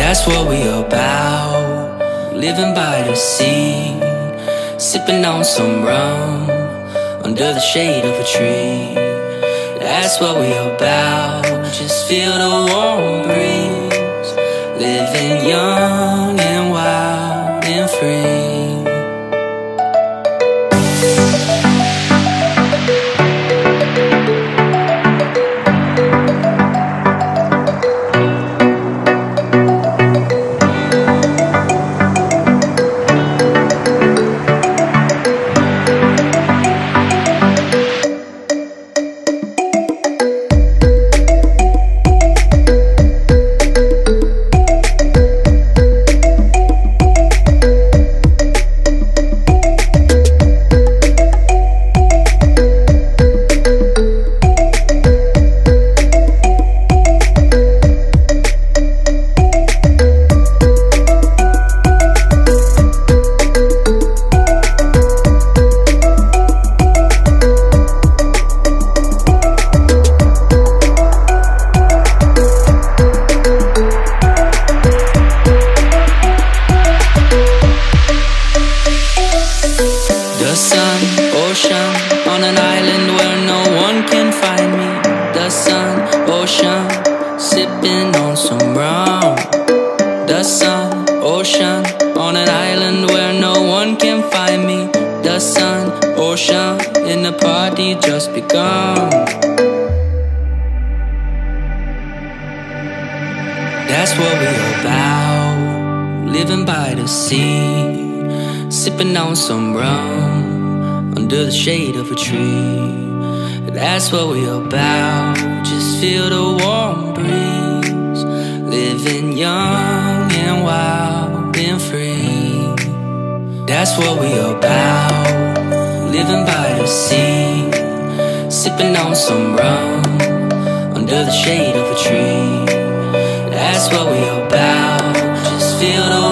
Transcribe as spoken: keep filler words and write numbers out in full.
That's what we about, living by the sea, sipping on some rum, under the shade of a tree. That's what we about, just feel the warm breeze, living young and wild and free. The sun, ocean, on an island where no one can find me. The sun, ocean, sipping on some rum. The sun, ocean, on an island where no one can find me. The sun, ocean, and the party just begun. That's what we're about, living by the sea, sipping on some rum, under the shade of a tree. That's what we're about, just feel the warm breeze, living young and wild and free. That's what we're about, living by the sea, sipping on some rum, under the shade of a tree. That's what we're about, just feel the